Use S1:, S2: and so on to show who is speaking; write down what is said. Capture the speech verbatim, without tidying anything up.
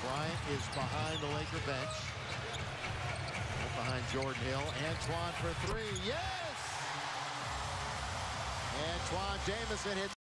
S1: Bryant is behind the Laker bench. Behind Jordan Hill. Antoine for three. Yes! Antoine Jamison hits